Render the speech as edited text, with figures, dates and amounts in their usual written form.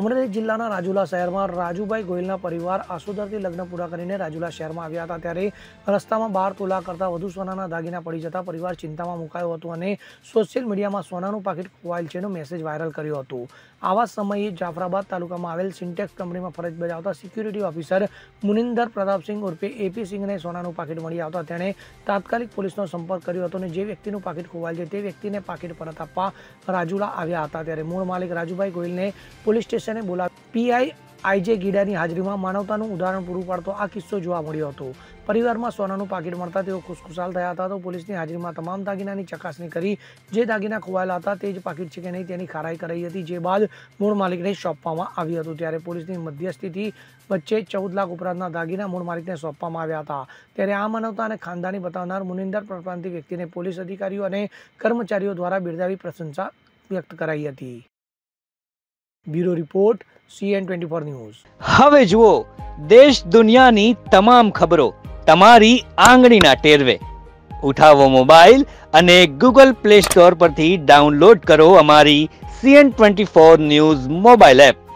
અમરેલી જિલ્લાના રાજુલા શહેરમાં રાજુભાઈ ગોહિલના પરિવાર આસોદરથી લગ્ન પૂરા કરીને રાજુલા શહેરમાં આવ્યા હતા ત્યારે રસ્તામાં 12 તોલા કરતાં વધુ સોનાના દાગીના પડી જતા પરિવાર ચિંતામાં મુકાયો હતો અને સોશિયલ મીડિયામાં સોનાનું પાકીટ ખોવાયેલ છેનો મેસેજ વાયરલ કર્યો હતો। આવા સમયે જાફરાબાદ તાલુકામાં આવેલ સિન્ટેક્સ કંપનીમાં ફરજ બજાવતા સિક્યુરિટી ઓફિસર મુનિંદર પ્રતાપસિંહ ઉર્ફે એપી સિંહને સોનાનું પાકીટ મળી આવતા તેણે તાત્કાલિક પોલીસનો સંપર્ક કર્યો હતો અને જે વ્યક્તિનું પાકીટ ખોવાયેલ છે તે વ્યક્તિને પાકીટ પરત આપવા રાજુલા આવ્યા હતા ત્યારે મૂળ માલિક રાજુભાઈ ગોહિલને પોલીસ સ્ટેશને બોલાવી પીઆઈ આઈજે ગીડાની હાજરીમાં માનવતાનું ઉદાહરણ પૂરું પાડતો આ કિસ્સો જોવા મળ્યો હતો। પરિવારમાં સોનાનું પાકીટ મળતા તેઓ ખુશખુશાલ થયા હતા તો પોલીસની હાજરીમાં તમામ દાગીનાની ચકાસણી કરી જે દાગીના ખોવાયેલા હતા તે જ પાકીટ છે કે નહીં તેની ખારાઈ કરાઈ હતી, જે બાદ મૂળ માલિકને સોંપવામાં આવ્યું હતું। ત્યારે પોલીસની મધ્યસ્થીથી વચ્ચે 14 લાખ ઉપરાંતના દાગીના મૂળ માલિકને સોંપવામાં આવ્યા હતા। ત્યારે આ માનવતા અને ખાનદાની બતાવનાર મુનિંદર પ્રપ્રાંતિક વ્યક્તિને પોલીસ અધિકારીઓ અને કર્મચારીઓ દ્વારા બિરદાવી પ્રશંસા વ્યક્ત કરાઈ હતી। Bureau report CN24 news. હવે જુઓ દેશ દુનિયાની તમામ ખબરો તમારી આંગળીના ટેરવે। ઉઠાવો મોબાઈલ અને Google Play Store પરથી ડાઉનલોડ કરો અમારી CN24 ન્યૂઝ મોબાઈલ એપ।